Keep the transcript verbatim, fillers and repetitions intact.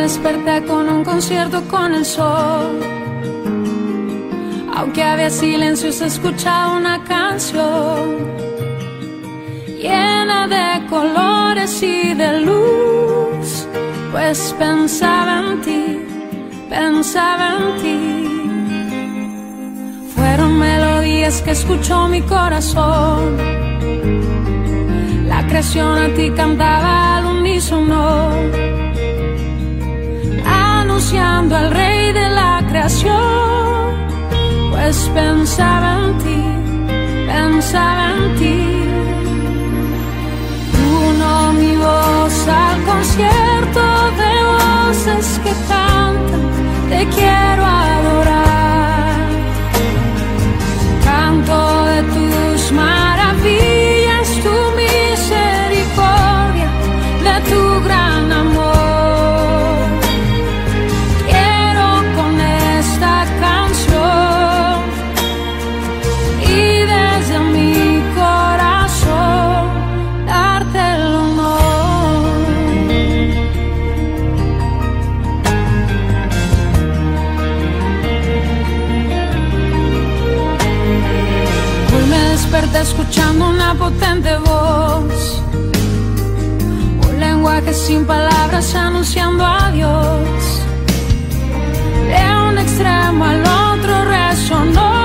desperté con un concierto con el sol. Aunque había silencio, se escuchaba una canción llena de colores y de luz, pues pensaba en ti, pensaba en ti. Fueron melodías que escuchó mi corazón. La creación a ti cantaba al unísono, anunciando al Rey de la creación, pues pensaba en ti, pensaba en ti. Uno mi voz al concierto de voces que cantan, te quiero adorar. Canto de tus maravillas, tu misericordia, de tu gran amor. Quiero con esta canción y desde mi corazón darte el honor. Hoy me desperté escuchando una potente voz, un lenguaje sin palabras anunciando a Dios. De un extremo al otro resonó